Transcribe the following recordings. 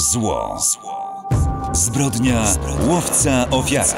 Zło. Zbrodnia, łowca, ofiara.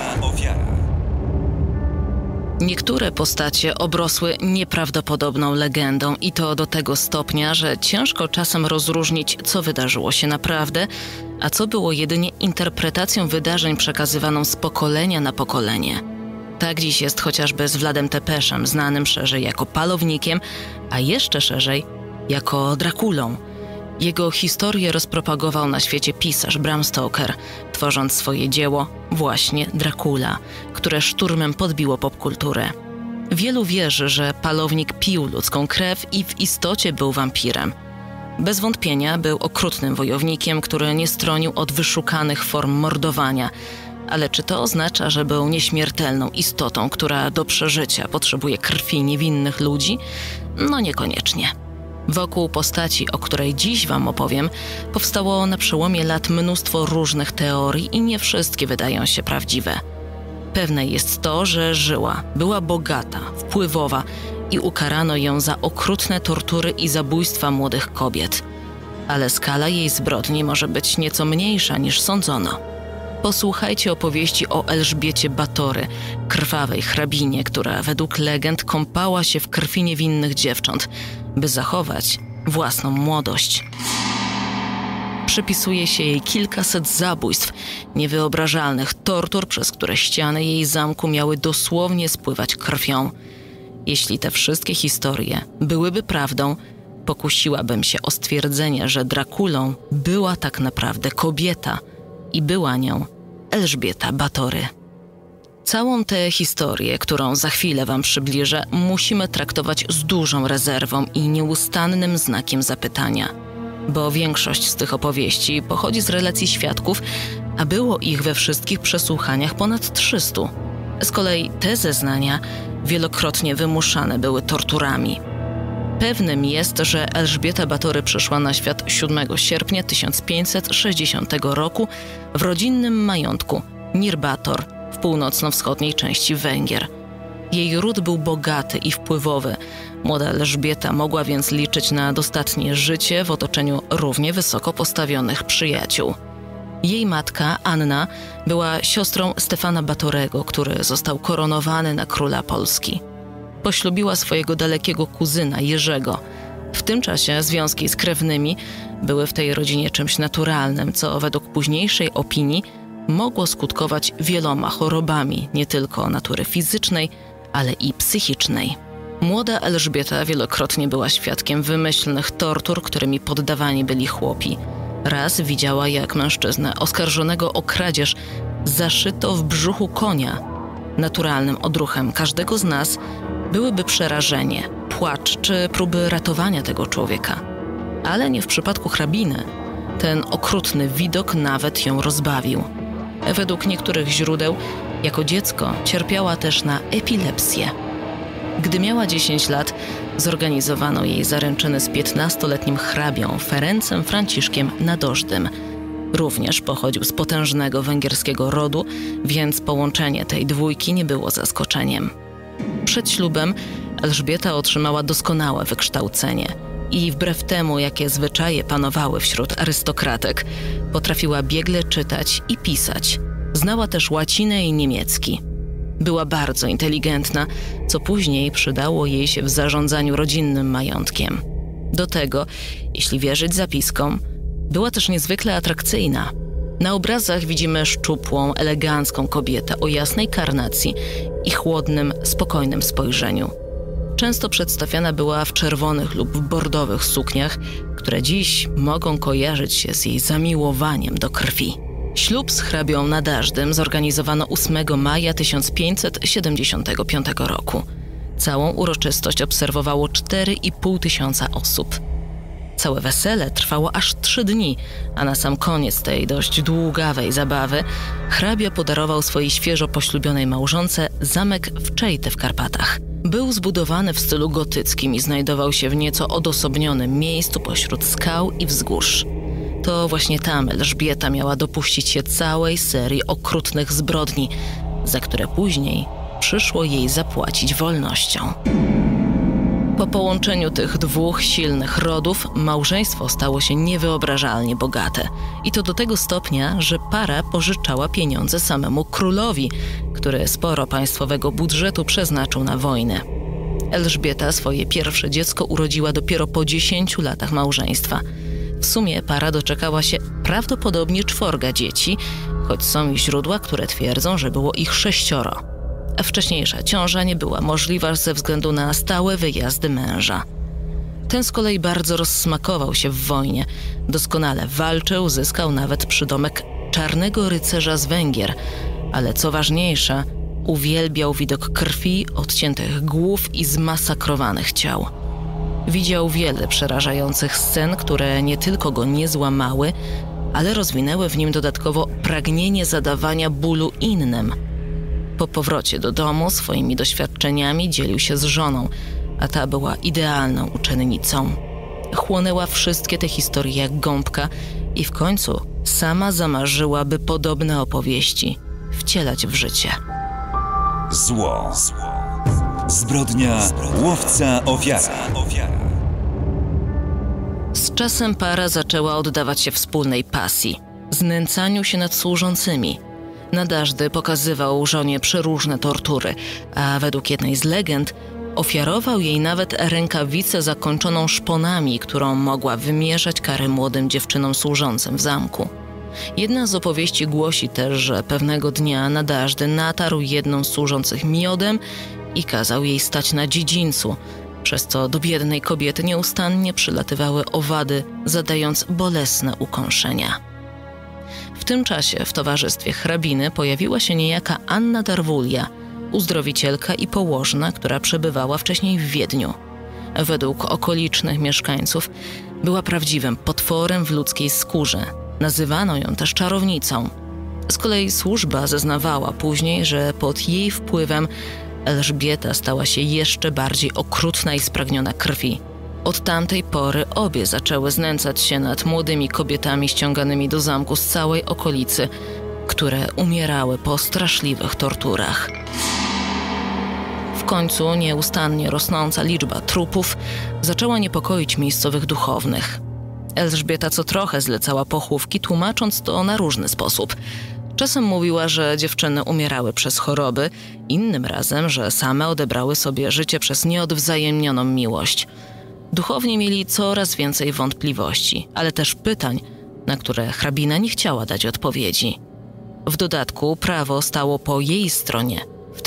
Niektóre postacie obrosły nieprawdopodobną legendą i to do tego stopnia, że ciężko czasem rozróżnić, co wydarzyło się naprawdę, a co było jedynie interpretacją wydarzeń przekazywaną z pokolenia na pokolenie. Tak dziś jest chociażby z Vladem Tepeszem, znanym szerzej jako Palownikiem, a jeszcze szerzej jako Drakulą. Jego historię rozpropagował na świecie pisarz Bram Stoker, tworząc swoje dzieło właśnie Dracula, które szturmem podbiło popkulturę. Wielu wierzy, że Palownik pił ludzką krew i w istocie był wampirem. Bez wątpienia był okrutnym wojownikiem, który nie stronił od wyszukanych form mordowania. Ale czy to oznacza, że był nieśmiertelną istotą, która do przeżycia potrzebuje krwi niewinnych ludzi? No niekoniecznie. Wokół postaci, o której dziś wam opowiem, powstało na przełomie lat mnóstwo różnych teorii i nie wszystkie wydają się prawdziwe. Pewne jest to, że żyła, była bogata, wpływowa i ukarano ją za okrutne tortury i zabójstwa młodych kobiet. Ale skala jej zbrodni może być nieco mniejsza niż sądzono. Posłuchajcie opowieści o Elżbiecie Batory, krwawej hrabinie, która według legend kąpała się w krwi niewinnych dziewcząt, by zachować własną młodość. Przypisuje się jej kilkaset zabójstw, niewyobrażalnych tortur, przez które ściany jej zamku miały dosłownie spływać krwią. Jeśli te wszystkie historie byłyby prawdą, pokusiłabym się o stwierdzenie, że Drakulą była tak naprawdę kobieta i była nią Elżbieta Batory. Całą tę historię, którą za chwilę wam przybliżę, musimy traktować z dużą rezerwą i nieustannym znakiem zapytania, bo większość z tych opowieści pochodzi z relacji świadków, a było ich we wszystkich przesłuchaniach ponad 300. Z kolei te zeznania wielokrotnie wymuszane były torturami. Pewnym jest, że Elżbieta Batory przyszła na świat 7 sierpnia 1560 roku w rodzinnym majątku Nirbator w północno-wschodniej części Węgier. Jej ród był bogaty i wpływowy. Młoda Elżbieta mogła więc liczyć na dostatnie życie w otoczeniu równie wysoko postawionych przyjaciół. Jej matka, Anna, była siostrą Stefana Batorego, który został koronowany na króla Polski. Poślubiła swojego dalekiego kuzyna Jerzego. W tym czasie związki z krewnymi były w tej rodzinie czymś naturalnym, co według późniejszej opinii mogło skutkować wieloma chorobami, nie tylko natury fizycznej, ale i psychicznej. Młoda Elżbieta wielokrotnie była świadkiem wymyślnych tortur, którymi poddawani byli chłopi. Raz widziała, jak mężczyznę oskarżonego o kradzież zaszyto w brzuchu konia. Naturalnym odruchem każdego z nas byłyby przerażenie, płacz czy próby ratowania tego człowieka. Ale nie w przypadku hrabiny. Ten okrutny widok nawet ją rozbawił. Według niektórych źródeł, jako dziecko cierpiała też na epilepsję. Gdy miała 10 lat, zorganizowano jej zaręczyny z 15-letnim hrabią Ferencem Franciszkiem Nadożdym. Również pochodził z potężnego węgierskiego rodu, więc połączenie tej dwójki nie było zaskoczeniem. Przed ślubem Elżbieta otrzymała doskonałe wykształcenie i wbrew temu, jakie zwyczaje panowały wśród arystokratek, potrafiła biegle czytać i pisać. Znała też łacinę i niemiecki. Była bardzo inteligentna, co później przydało jej się w zarządzaniu rodzinnym majątkiem. Do tego, jeśli wierzyć zapiskom, była też niezwykle atrakcyjna. Na obrazach widzimy szczupłą, elegancką kobietę o jasnej karnacji i chłodnym, spokojnym spojrzeniu. Często przedstawiana była w czerwonych lub bordowych sukniach, które dziś mogą kojarzyć się z jej zamiłowaniem do krwi. Ślub z hrabią Nadażdym zorganizowano 8 maja 1575 roku. Całą uroczystość obserwowało 4,5 tysiąca osób. Całe wesele trwało aż 3 dni, a na sam koniec tej dość długawej zabawy hrabia podarował swojej świeżo poślubionej małżonce zamek w Czejte w Karpatach. Był zbudowany w stylu gotyckim i znajdował się w nieco odosobnionym miejscu pośród skał i wzgórz. To właśnie tam Elżbieta miała dopuścić się całej serii okrutnych zbrodni, za które później przyszło jej zapłacić wolnością. Po połączeniu tych dwóch silnych rodów małżeństwo stało się niewyobrażalnie bogate. I to do tego stopnia, że para pożyczała pieniądze samemu królowi, który sporo państwowego budżetu przeznaczył na wojnę. Elżbieta swoje pierwsze dziecko urodziła dopiero po 10 latach małżeństwa. W sumie para doczekała się prawdopodobnie 4 dzieci, choć są i źródła, które twierdzą, że było ich 6. A wcześniejsza ciąża nie była możliwa ze względu na stałe wyjazdy męża. Ten z kolei bardzo rozsmakował się w wojnie. Doskonale walczył, zyskał nawet przydomek czarnego rycerza z Węgier, ale co ważniejsze, uwielbiał widok krwi, odciętych głów i zmasakrowanych ciał. Widział wiele przerażających scen, które nie tylko go nie złamały, ale rozwinęły w nim dodatkowo pragnienie zadawania bólu innym. Po powrocie do domu swoimi doświadczeniami dzielił się z żoną, a ta była idealną uczennicą. Chłonęła wszystkie te historie jak gąbka i w końcu sama zamarzyła, by podobne opowieści wcielać w życie. Zło. Zbrodnia, łowca, ofiara. Z czasem para zaczęła oddawać się wspólnej pasji, znęcaniu się nad służącymi. Na Daszdy pokazywał żonie przeróżne tortury, a według jednej z legend ofiarował jej nawet rękawicę zakończoną szponami, którą mogła wymierzać karę młodym dziewczynom służącym w zamku. Jedna z opowieści głosi też, że pewnego dnia na Daszdy natarł jedną z służących miodem i kazał jej stać na dziedzińcu, przez co do biednej kobiety nieustannie przylatywały owady, zadając bolesne ukąszenia. W tym czasie w towarzystwie hrabiny pojawiła się niejaka Anna Darwulia, uzdrowicielka i położna, która przebywała wcześniej w Wiedniu. Według okolicznych mieszkańców była prawdziwym potworem w ludzkiej skórze. Nazywano ją też czarownicą. Z kolei służba zeznawała później, że pod jej wpływem Elżbieta stała się jeszcze bardziej okrutna i spragniona krwi. Od tamtej pory obie zaczęły znęcać się nad młodymi kobietami ściąganymi do zamku z całej okolicy, które umierały po straszliwych torturach. W końcu nieustannie rosnąca liczba trupów zaczęła niepokoić miejscowych duchownych. Elżbieta co trochę zlecała pochówki, tłumacząc to na różny sposób. Czasem mówiła, że dziewczyny umierały przez choroby, innym razem, że same odebrały sobie życie przez nieodwzajemnioną miłość. Duchowni mieli coraz więcej wątpliwości, ale też pytań, na które hrabina nie chciała dać odpowiedzi. W dodatku prawo stało po jej stronie. W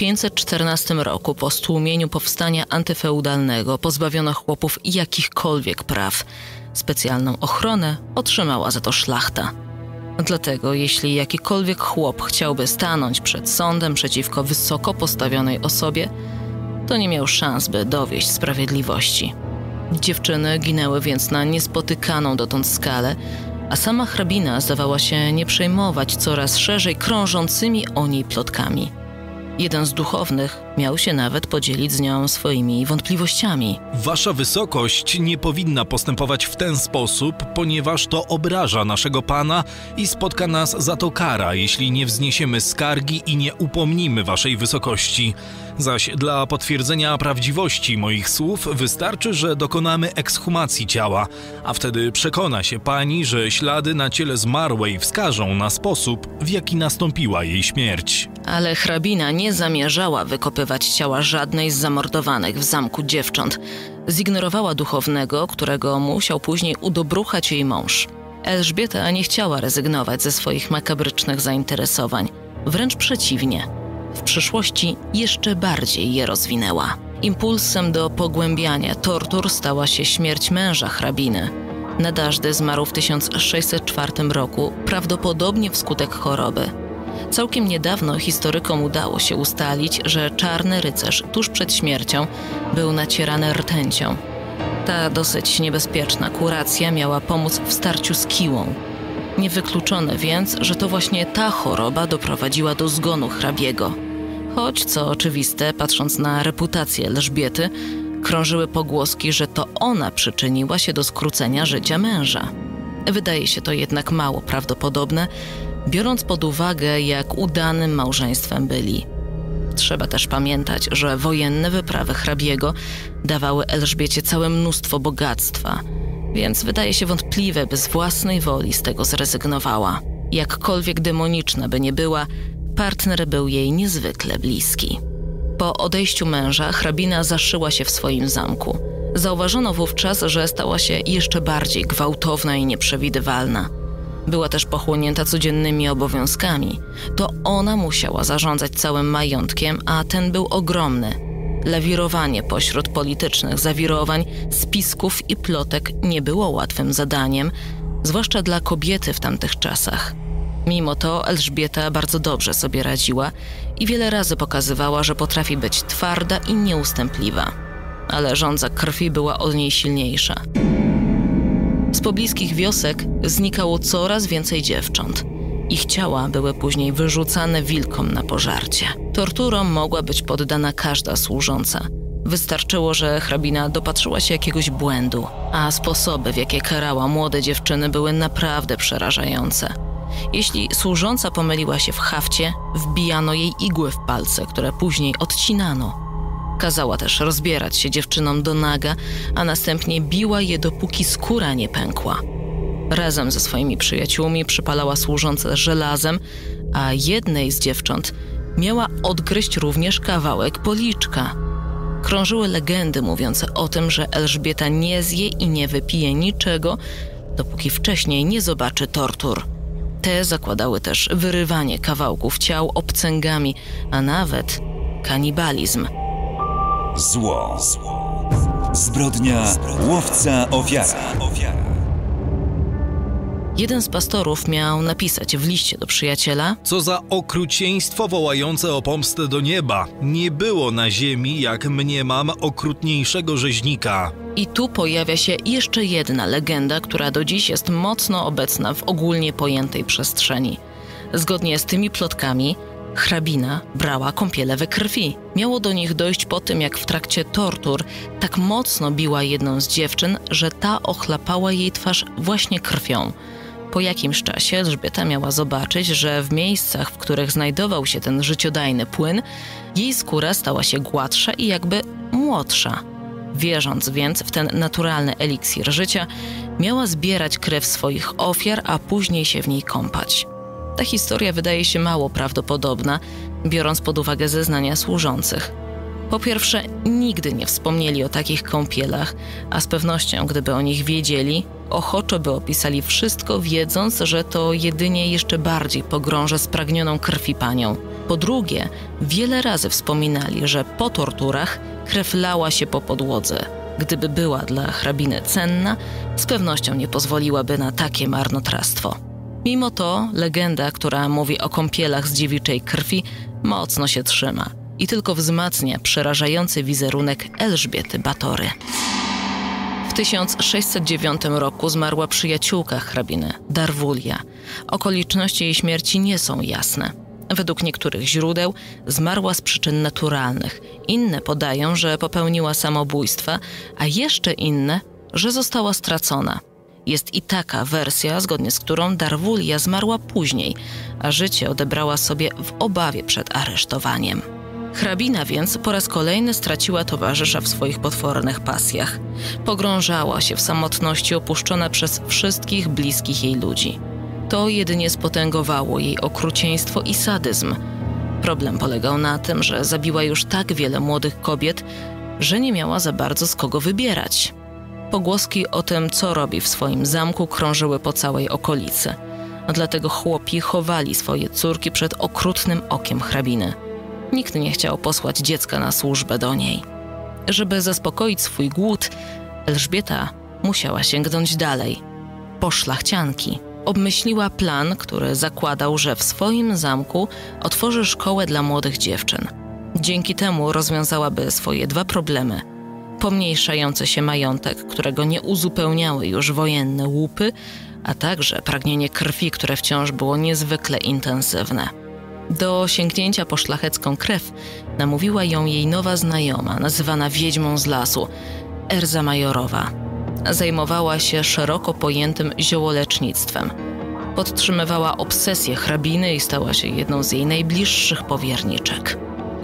1514 roku po stłumieniu powstania antyfeudalnego pozbawiono chłopów jakichkolwiek praw. Specjalną ochronę otrzymała za to szlachta. Dlatego jeśli jakikolwiek chłop chciałby stanąć przed sądem przeciwko wysoko postawionej osobie, to nie miał szans, by dowieść sprawiedliwości. Dziewczyny ginęły więc na niespotykaną dotąd skalę, a sama hrabina zdawała się nie przejmować coraz szerzej krążącymi o niej plotkami. Jeden z duchownych miał się nawet podzielić z nią swoimi wątpliwościami. Wasza wysokość nie powinna postępować w ten sposób, ponieważ to obraża naszego pana i spotka nas za to kara, jeśli nie wzniesiemy skargi i nie upomnimy waszej wysokości. Zaś dla potwierdzenia prawdziwości moich słów wystarczy, że dokonamy ekshumacji ciała, a wtedy przekona się pani, że ślady na ciele zmarłej wskażą na sposób, w jaki nastąpiła jej śmierć. Ale hrabina nie zamierzała wykopywać ciała żadnej z zamordowanych w zamku dziewcząt. Zignorowała duchownego, którego musiał później udobruchać jej mąż. Elżbieta nie chciała rezygnować ze swoich makabrycznych zainteresowań. Wręcz przeciwnie. W przyszłości jeszcze bardziej je rozwinęła. Impulsem do pogłębiania tortur stała się śmierć męża hrabiny. Na Daszdy zmarł w 1604 roku, prawdopodobnie wskutek choroby. Całkiem niedawno historykom udało się ustalić, że czarny rycerz tuż przed śmiercią był nacierany rtęcią. Ta dosyć niebezpieczna kuracja miała pomóc w starciu z kiłą. Niewykluczone więc, że to właśnie ta choroba doprowadziła do zgonu hrabiego. Choć, co oczywiste, patrząc na reputację Elżbiety, krążyły pogłoski, że to ona przyczyniła się do skrócenia życia męża. Wydaje się to jednak mało prawdopodobne, biorąc pod uwagę, jak udanym małżeństwem byli. Trzeba też pamiętać, że wojenne wyprawy hrabiego dawały Elżbiecie całe mnóstwo bogactwa, więc wydaje się wątpliwe, by z własnej woli z tego zrezygnowała. Jakkolwiek demoniczna by nie była, partner był jej niezwykle bliski. Po odejściu męża hrabina zaszyła się w swoim zamku. Zauważono wówczas, że stała się jeszcze bardziej gwałtowna i nieprzewidywalna. Była też pochłonięta codziennymi obowiązkami. To ona musiała zarządzać całym majątkiem, a ten był ogromny. Lawirowanie pośród politycznych zawirowań, spisków i plotek nie było łatwym zadaniem, zwłaszcza dla kobiety w tamtych czasach. Mimo to Elżbieta bardzo dobrze sobie radziła i wiele razy pokazywała, że potrafi być twarda i nieustępliwa. Ale żądza krwi była od niej silniejsza. Z pobliskich wiosek znikało coraz więcej dziewcząt. Ich ciała były później wyrzucane wilkom na pożarcie. Torturom mogła być poddana każda służąca. Wystarczyło, że hrabina dopatrzyła się jakiegoś błędu, a sposoby, w jakie karała młode dziewczyny, były naprawdę przerażające. Jeśli służąca pomyliła się w hafcie, wbijano jej igły w palce, które później odcinano. Kazała też rozbierać się dziewczynom do naga, a następnie biła je, dopóki skóra nie pękła. Razem ze swoimi przyjaciółmi przypalała służące żelazem, a jednej z dziewcząt miała odgryźć również kawałek policzka. Krążyły legendy mówiące o tym, że Elżbieta nie zje i nie wypije niczego, dopóki wcześniej nie zobaczy tortur. Te zakładały też wyrywanie kawałków ciał obcęgami, a nawet kanibalizm. Zło. Zbrodnia łowca ofiara. Jeden z pastorów miał napisać w liście do przyjaciela: Co za okrucieństwo wołające o pomstę do nieba. Nie było na ziemi, jak mniemam, okrutniejszego rzeźnika. I tu pojawia się jeszcze jedna legenda, która do dziś jest mocno obecna w ogólnie pojętej przestrzeni. Zgodnie z tymi plotkami, hrabina brała kąpiele we krwi. Miało do nich dojść po tym, jak w trakcie tortur tak mocno biła jedną z dziewczyn, że ta ochlapała jej twarz właśnie krwią. Po jakimś czasie Elżbieta miała zobaczyć, że w miejscach, w których znajdował się ten życiodajny płyn, jej skóra stała się gładsza i jakby młodsza. Wierząc więc w ten naturalny eliksir życia, miała zbierać krew swoich ofiar, a później się w niej kąpać. Ta historia wydaje się mało prawdopodobna, biorąc pod uwagę zeznania służących. Po pierwsze, nigdy nie wspomnieli o takich kąpielach, a z pewnością, gdyby o nich wiedzieli, ochoczo by opisali wszystko, wiedząc, że to jedynie jeszcze bardziej pogrąża spragnioną krwi panią. Po drugie, wiele razy wspominali, że po torturach krew lała się po podłodze. Gdyby była dla hrabiny cenna, z pewnością nie pozwoliłaby na takie marnotrawstwo. Mimo to legenda, która mówi o kąpielach z dziewiczej krwi, mocno się trzyma i tylko wzmacnia przerażający wizerunek Elżbiety Batory. W 1609 roku zmarła przyjaciółka hrabiny, Darwulia. Okoliczności jej śmierci nie są jasne. Według niektórych źródeł zmarła z przyczyn naturalnych. Inne podają, że popełniła samobójstwa, a jeszcze inne, że została stracona. Jest i taka wersja, zgodnie z którą Darwulia zmarła później, a życie odebrała sobie w obawie przed aresztowaniem. Hrabina więc po raz kolejny straciła towarzysza w swoich potwornych pasjach. Pogrążała się w samotności, opuszczona przez wszystkich bliskich jej ludzi. To jedynie spotęgowało jej okrucieństwo i sadyzm. Problem polegał na tym, że zabiła już tak wiele młodych kobiet, że nie miała za bardzo z kogo wybierać. Pogłoski o tym, co robi w swoim zamku, krążyły po całej okolicy. Dlatego chłopi chowali swoje córki przed okrutnym okiem hrabiny. Nikt nie chciał posłać dziecka na służbę do niej. Żeby zaspokoić swój głód, Elżbieta musiała sięgnąć dalej. Po szlachcianki. Obmyśliła plan, który zakładał, że w swoim zamku otworzy szkołę dla młodych dziewczyn. Dzięki temu rozwiązałaby swoje dwa problemy: pomniejszający się majątek, którego nie uzupełniały już wojenne łupy, a także pragnienie krwi, które wciąż było niezwykle intensywne. Do sięgnięcia po szlachecką krew namówiła ją jej nowa znajoma, nazywana wiedźmą z lasu, Erza Majorowa. Zajmowała się szeroko pojętym ziołolecznictwem. Podtrzymywała obsesję hrabiny i stała się jedną z jej najbliższych powierniczek.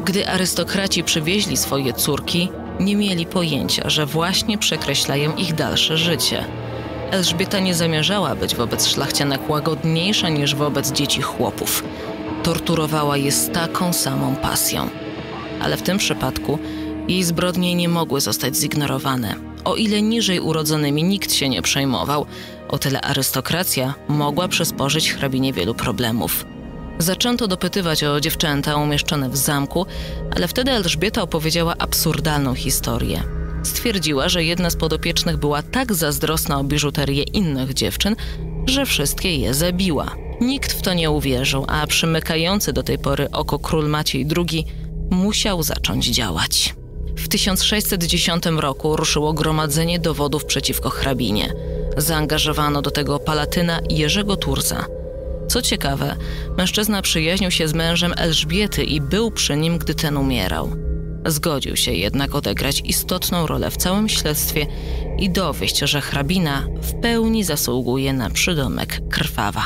Gdy arystokraci przywieźli swoje córki, nie mieli pojęcia, że właśnie przekreślają ich dalsze życie. Elżbieta nie zamierzała być wobec szlachcianek łagodniejsza niż wobec dzieci chłopów. Torturowała je z taką samą pasją. Ale w tym przypadku jej zbrodnie nie mogły zostać zignorowane. O ile niżej urodzonymi nikt się nie przejmował, o tyle arystokracja mogła przysporzyć hrabinie wielu problemów. Zaczęto dopytywać o dziewczęta umieszczone w zamku, ale wtedy Elżbieta opowiedziała absurdalną historię. Stwierdziła, że jedna z podopiecznych była tak zazdrosna o biżuterię innych dziewczyn, że wszystkie je zabiła. Nikt w to nie uwierzył, a przymykający do tej pory oko król Maciej II musiał zacząć działać. W 1610 roku ruszyło gromadzenie dowodów przeciwko hrabinie. Zaangażowano do tego palatyna Jerzego Turza. Co ciekawe, mężczyzna przyjaźnił się z mężem Elżbiety i był przy nim, gdy ten umierał. Zgodził się jednak odegrać istotną rolę w całym śledztwie i dowieść, że hrabina w pełni zasługuje na przydomek krwawa.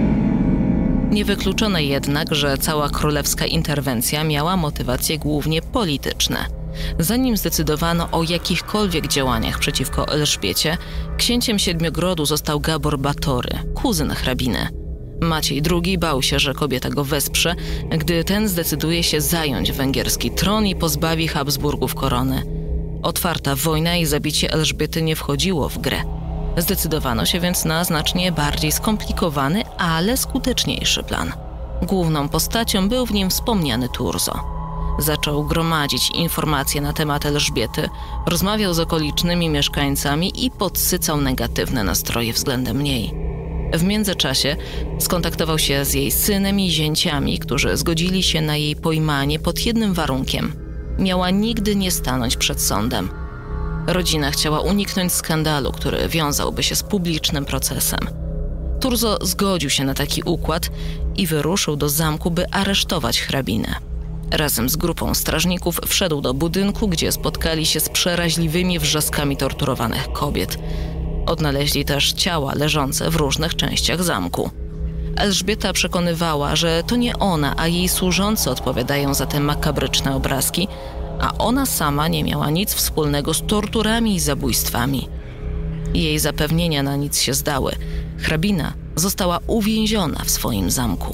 Niewykluczone jednak, że cała królewska interwencja miała motywacje głównie polityczne. Zanim zdecydowano o jakichkolwiek działaniach przeciwko Elżbiecie, księciem Siedmiogrodu został Gabor Batory, kuzyn hrabiny. Maciej II bał się, że kobieta go wesprze, gdy ten zdecyduje się zająć węgierski tron i pozbawi Habsburgów korony. Otwarta wojna i zabicie Elżbiety nie wchodziło w grę. Zdecydowano się więc na znacznie bardziej skomplikowany, ale skuteczniejszy plan. Główną postacią był w nim wspomniany Turzo. Zaczął gromadzić informacje na temat Elżbiety, rozmawiał z okolicznymi mieszkańcami i podsycał negatywne nastroje względem niej. W międzyczasie skontaktował się z jej synem i zięciami, którzy zgodzili się na jej pojmanie pod jednym warunkiem. Miała nigdy nie stanąć przed sądem. Rodzina chciała uniknąć skandalu, który wiązałby się z publicznym procesem. Turzo zgodził się na taki układ i wyruszył do zamku, by aresztować hrabinę. Razem z grupą strażników wszedł do budynku, gdzie spotkali się z przeraźliwymi wrzaskami torturowanych kobiet. Odnaleźli też ciała leżące w różnych częściach zamku. Elżbieta przekonywała, że to nie ona, a jej służący odpowiadają za te makabryczne obrazki, a ona sama nie miała nic wspólnego z torturami i zabójstwami. Jej zapewnienia na nic się zdały. Hrabina została uwięziona w swoim zamku.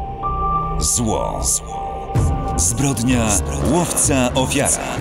Zło. Zbrodnia łowca ofiara.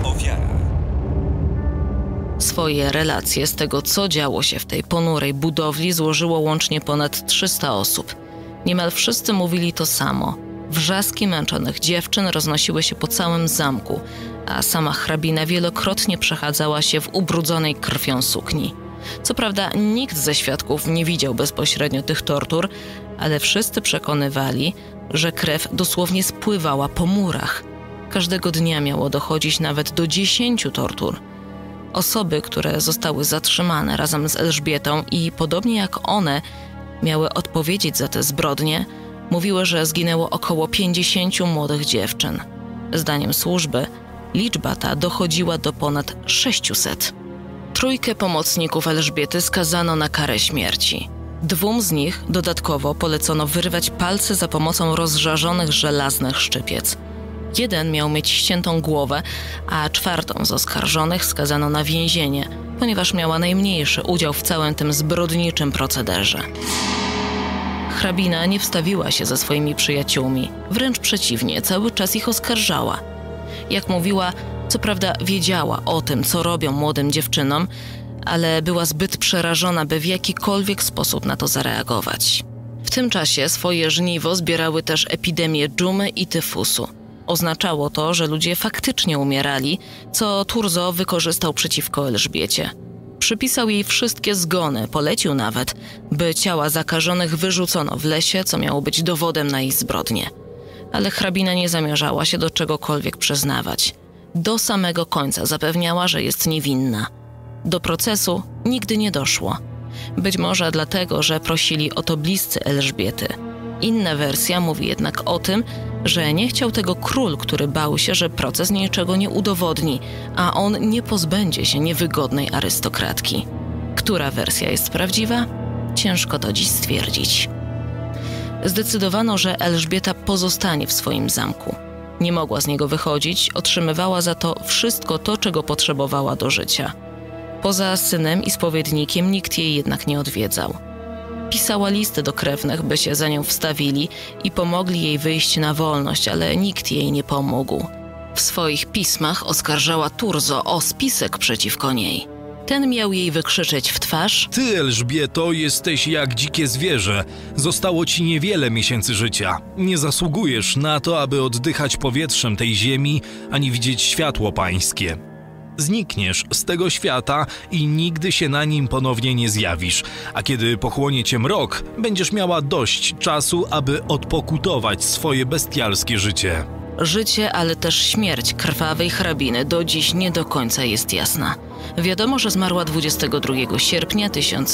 Swoje relacje z tego, co działo się w tej ponurej budowli, złożyło łącznie ponad 300 osób. Niemal wszyscy mówili to samo. Wrzaski męczonych dziewczyn roznosiły się po całym zamku, a sama hrabina wielokrotnie przechadzała się w ubrudzonej krwią sukni. Co prawda nikt ze świadków nie widział bezpośrednio tych tortur, ale wszyscy przekonywali, że krew dosłownie spływała po murach. Każdego dnia miało dochodzić nawet do 10 tortur. Osoby, które zostały zatrzymane razem z Elżbietą i podobnie jak one miały odpowiedzieć za te zbrodnie, mówiły, że zginęło około 50 młodych dziewczyn. Zdaniem służby liczba ta dochodziła do ponad 600. 3 pomocników Elżbiety skazano na karę śmierci. 2 z nich dodatkowo polecono wyrwać palce za pomocą rozżarzonych żelaznych szczypiec. 1 miał mieć ściętą głowę, a 4 z oskarżonych skazano na więzienie, ponieważ miała najmniejszy udział w całym tym zbrodniczym procederze. Hrabina nie wstawiła się ze swoimi przyjaciółmi, wręcz przeciwnie, cały czas ich oskarżała. Jak mówiła, co prawda wiedziała o tym, co robią młodym dziewczynom, ale była zbyt przerażona, by w jakikolwiek sposób na to zareagować. W tym czasie swoje żniwo zbierały też epidemie dżumy i tyfusu. Oznaczało to, że ludzie faktycznie umierali, co Turzo wykorzystał przeciwko Elżbiecie. Przypisał jej wszystkie zgony, polecił nawet, by ciała zakażonych wyrzucono w lesie, co miało być dowodem na ich zbrodnie. Ale hrabina nie zamierzała się do czegokolwiek przyznawać. Do samego końca zapewniała, że jest niewinna. Do procesu nigdy nie doszło. Być może dlatego, że prosili o to bliscy Elżbiety. Inna wersja mówi jednak o tym, że nie chciał tego król, który bał się, że proces niczego nie udowodni, a on nie pozbędzie się niewygodnej arystokratki. Która wersja jest prawdziwa? Ciężko to dziś stwierdzić. Zdecydowano, że Elżbieta pozostanie w swoim zamku. Nie mogła z niego wychodzić, otrzymywała za to wszystko to, czego potrzebowała do życia. Poza synem i spowiednikiem nikt jej jednak nie odwiedzał. Pisała listy do krewnych, by się za nią wstawili i pomogli jej wyjść na wolność, ale nikt jej nie pomógł. W swoich pismach oskarżała Turzo o spisek przeciwko niej. Ten miał jej wykrzyczeć w twarz: Ty, Elżbieto, jesteś jak dzikie zwierzę. Zostało ci niewiele miesięcy życia. Nie zasługujesz na to, aby oddychać powietrzem tej ziemi, ani widzieć światło pańskie. Znikniesz z tego świata i nigdy się na nim ponownie nie zjawisz, a kiedy pochłonie cię mrok, będziesz miała dość czasu, aby odpokutować swoje bestialskie życie. Życie, ale też śmierć krwawej hrabiny do dziś nie do końca jest jasna. Wiadomo, że zmarła 22 sierpnia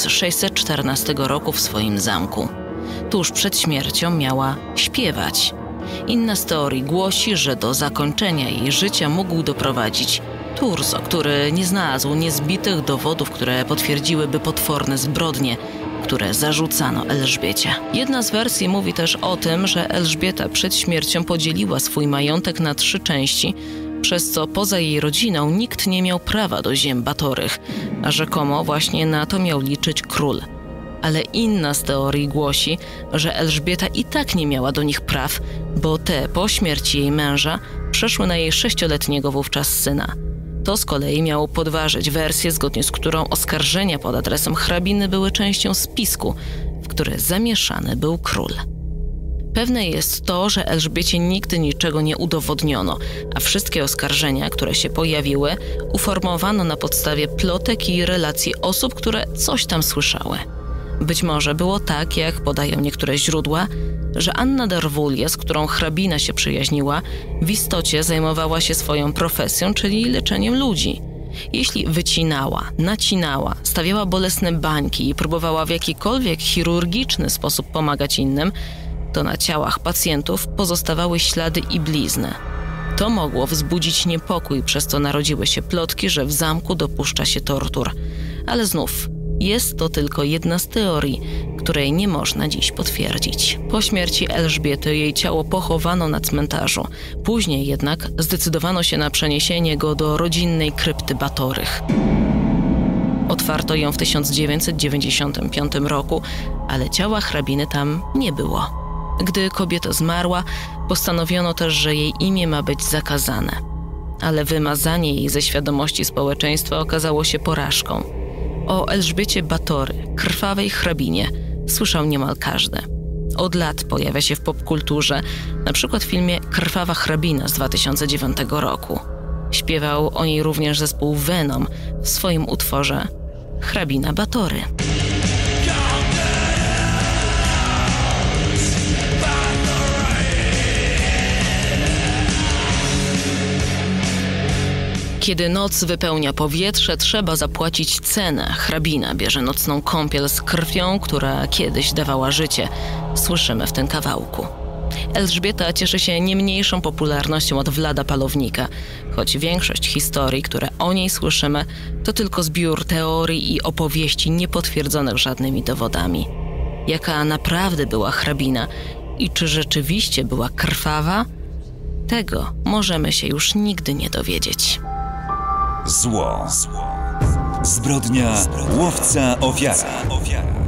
1614 roku w swoim zamku. Tuż przed śmiercią miała śpiewać. Inna z teorii głosi, że do zakończenia jej życia mógł doprowadzić Turzo, który nie znalazł niezbitych dowodów, które potwierdziłyby potworne zbrodnie, które zarzucano Elżbiecie. Jedna z wersji mówi też o tym, że Elżbieta przed śmiercią podzieliła swój majątek na 3 części, przez co poza jej rodziną nikt nie miał prawa do ziem batorych, a rzekomo właśnie na to miał liczyć król. Ale inna z teorii głosi, że Elżbieta i tak nie miała do nich praw, bo te po śmierci jej męża przeszły na jej 6-letniego wówczas syna. To z kolei miało podważyć wersję, zgodnie z którą oskarżenia pod adresem hrabiny były częścią spisku, w który zamieszany był król. Pewne jest to, że Elżbiecie nigdy niczego nie udowodniono, a wszystkie oskarżenia, które się pojawiły, uformowano na podstawie plotek i relacji osób, które coś tam słyszały. Być może było tak, jak podają niektóre źródła, że Anna Darwulia, z którą hrabina się przyjaźniła, w istocie zajmowała się swoją profesją, czyli leczeniem ludzi. Jeśli wycinała, nacinała, stawiała bolesne bańki i próbowała w jakikolwiek chirurgiczny sposób pomagać innym, to na ciałach pacjentów pozostawały ślady i blizny. To mogło wzbudzić niepokój, przez co narodziły się plotki, że w zamku dopuszcza się tortur. Ale znów, jest to tylko jedna z teorii, której nie można dziś potwierdzić. Po śmierci Elżbiety jej ciało pochowano na cmentarzu. Później jednak zdecydowano się na przeniesienie go do rodzinnej krypty Batorych. Otwarto ją w 1995 roku, ale ciała hrabiny tam nie było. Gdy kobieta zmarła, postanowiono też, że jej imię ma być zakazane. Ale wymazanie jej ze świadomości społeczeństwa okazało się porażką. O Elżbiecie Batory, krwawej hrabinie, słyszał niemal każdy. Od lat pojawia się w popkulturze, na przykład w filmie Krwawa hrabina z 2009 roku. Śpiewał o niej również zespół Venom w swoim utworze Hrabina Batory. Kiedy noc wypełnia powietrze, trzeba zapłacić cenę. Hrabina bierze nocną kąpiel z krwią, która kiedyś dawała życie. Słyszymy w tym kawałku. Elżbieta cieszy się nie mniejszą popularnością od Vlada Palownika, choć większość historii, które o niej słyszymy, to tylko zbiór teorii i opowieści niepotwierdzonych żadnymi dowodami. Jaka naprawdę była hrabina i czy rzeczywiście była krwawa? Tego możemy się już nigdy nie dowiedzieć. Zło. Zbrodnia, łowca, ofiara.